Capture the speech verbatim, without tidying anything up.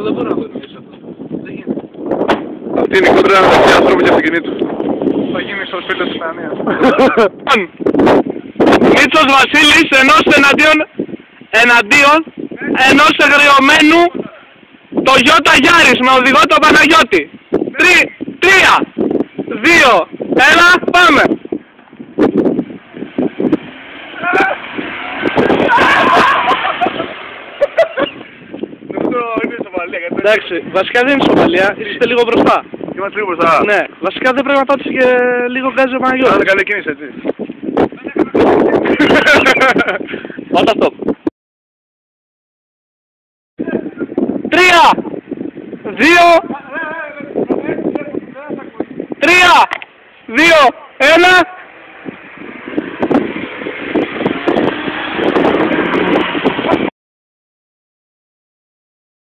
δεν μπορεί να το ρωτήσει αυτό. Δεν γίνεται. Αυτή είναι η κόντρα μεταξύ ανθρώπου και αυτοκινήτου. Θα γίνει στο σπίτι της Ισπανίας. Μίτσος Βασίλης ενός εναντίον, εναντίον ενός εγριωμένου Toyota Yaris με οδηγό τον Παναγιώτη. Τρι, τρία, δύο, ένα, πάμε! Εντάξει, βασικά δεν είναι Σομαλία, είστε λίγο μπροστά. Είμαστε λίγο μπροστά. Ναι, βασικά δεν πρέπει να πάτησε και λίγο γκάζι ο Παναγιώτης. Άρα καλή κίνηση έτσι. Πάντα αυτό. Τρία, δύο, τρία, δύο, ένα.